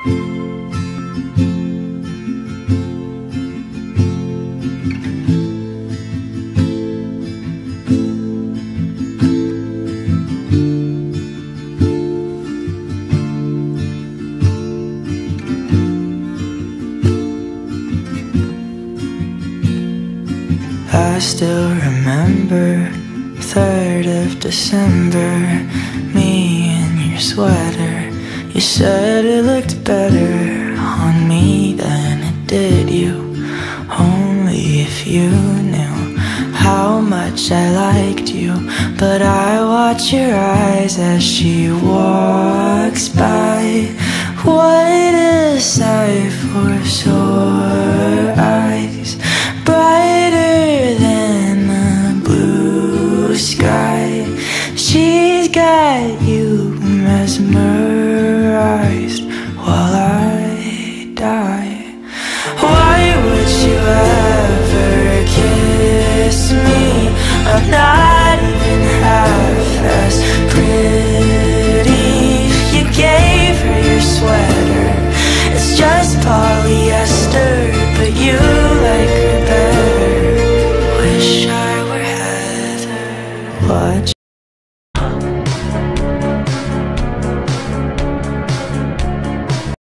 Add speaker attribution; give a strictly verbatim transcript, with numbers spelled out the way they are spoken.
Speaker 1: I still remember third of December, me in your sweater. You said it looked better on me than it did you. Only if you knew how much I liked you. But I watch your eyes as she walks by. What a sight for sore eyes, brighter than the blue sky. She's got you mesmerized.